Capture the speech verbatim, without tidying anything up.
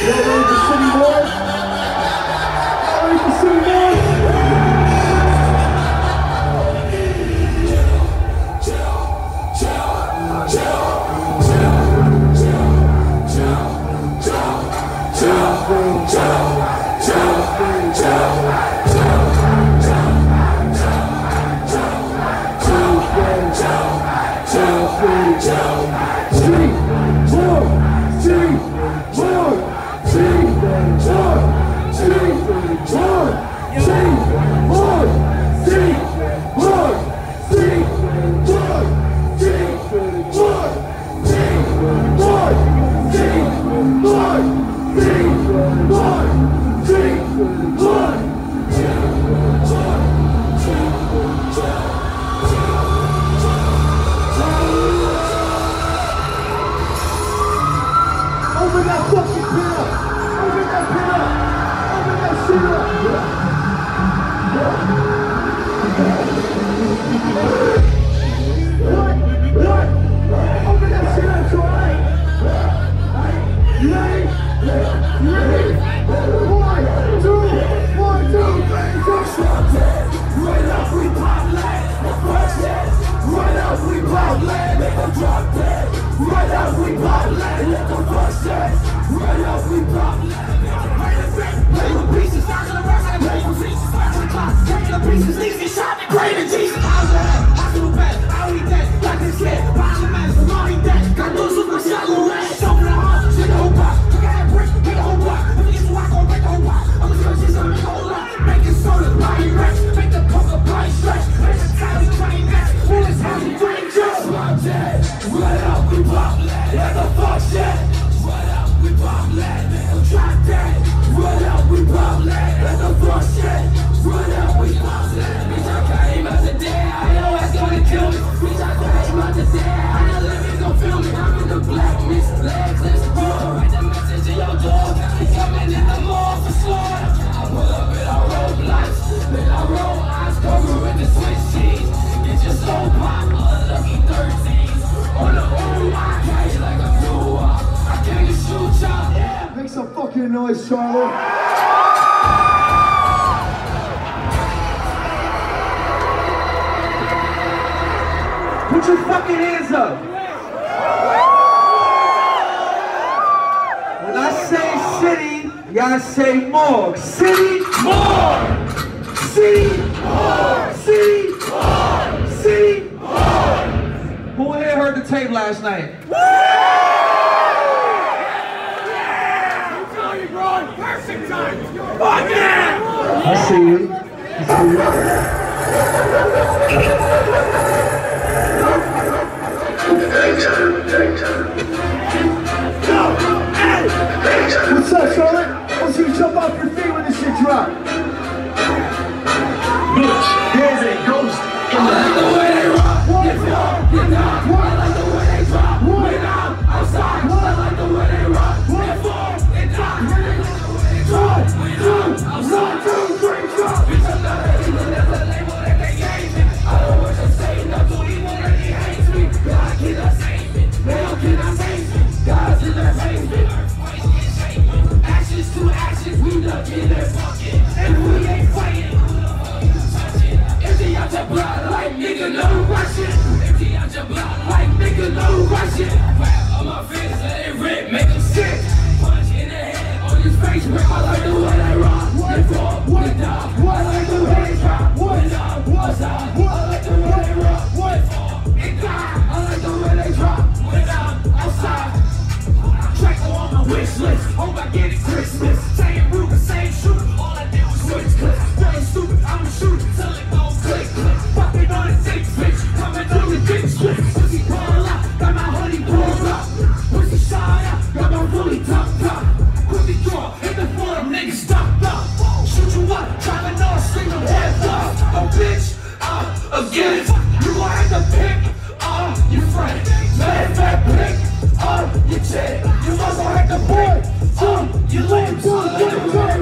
Y'all ready for City Morgue? Y'all ready for City Morgue? Open that fucking pin up! Open that pin up! Open that shit up! What? What? Open that shit up, it's alright! You ready? You ready? One, two, one, two, three, four, five. Right up, we pop land, the first dead. Right up, we pop land, make them drop dead. Right up, we pop land, let them first dead. Right up, we pop land, play with pieces, knock on the rest, and play with pieces, smash the clock, taking the pieces, leaves me shot and great in Jesus. How's that? I do bad, how he dead, like this kid, bottom man, so now he dead. Got those with my shallow red, show me the heart, shake the whole block, look at that brick, make the whole block. If it gets to rock, I'll break the whole block. I'm gonna stretch this, I'm gonna make a whole lot. Making soda, body rich, make the coca body stretch. Make the tally train next, pull his house and drain just. I'm dead, right up, we pop land, let the fuck shit. Right up, we pop land, let them drop dead. Right up, we pop land, let the fuck shit. Right up, we pop land, bitch, I came out the dead. I know it's gonna kill me, bitch, I came out the dead. I know living gon' feel me, I'm in the blackness, legless, raw. Write the message in your door, coming in the mall for slaughter. I pull up in our roadblocks, then I roll eyes, cover with the Swiss cheese. Get your soul pop, unlucky thirteens. On the old I carry like a blue wall. I can't get shoot y'all, yeah. Make some fucking noise, Charlotte. Put your fucking hands up. When I say city, y'all say morgue. City Morgue. City Morgue. City Morgue. City Morgue. Who here heard the tape last night? Perfect time. Fuck yeah! I see you. I see you. What's up, Charlotte? I want you to jump off your feet when this shit drop. Bitch, there's a ghost in the I like the way they rock. Get down, get down. I like the way they drop. Get out, outside. I like the way they rock. Get down, get down. One, two, one, two, three, four. Bitch, I'm not a evil, that's a label that they gave me. I don't want to say nothing, he won't let me hate me. God cannot save me, man cannot save me. God's in their basement, earthquakes get shaken. Actions to actions, we look in their bucket. And we ain't fighting, empty out your blood like nigga no Russian. Empty out your blood like nigga no Russian. Rap on my face, let it rip, make them sick. Punch in the head, on his face, rip. I like the way they rock. What for? What down? I like the way they drop. What down? What's up? I like the way they rock. What for? It down. I like the way they drop. What down? Outside. Draco on my wish list. Hope I get it Christmas. Same root, same shooter. All I did was switch clips. Feeling stupid, I'm a shooter. Till it don't click, click. Fucking on the six bitch. Coming through the dick split. Pussy pull up. Got my hoodie pulled up. Pussy shot up. Got my fully tucked up. Pussy draw. Hit the floor, them niggas stopped up. Shoot you up. Driving off, string them heads up. Oh bitch, uh, again. You gon' have to pick up your friend. Mad fat pick up your chick. You must have to boy. Um, you lame, boy.